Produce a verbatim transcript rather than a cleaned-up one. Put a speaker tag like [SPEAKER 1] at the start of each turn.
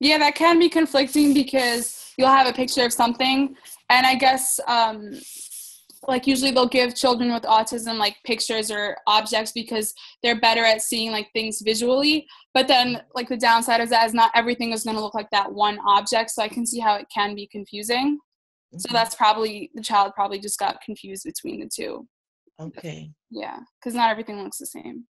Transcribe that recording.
[SPEAKER 1] Yeah, that can be conflicting because you'll have a picture of something, and I guess um, like usually they'll give children with autism like pictures or objects because they're better at seeing like things visually. But then like the downside of that is not everything is going to look like that one object. So I can see how it can be confusing. So
[SPEAKER 2] Mm-hmm.
[SPEAKER 1] that's probably, the child probably just got confused between the two.
[SPEAKER 2] Okay.
[SPEAKER 1] Yeah, because not everything looks the same.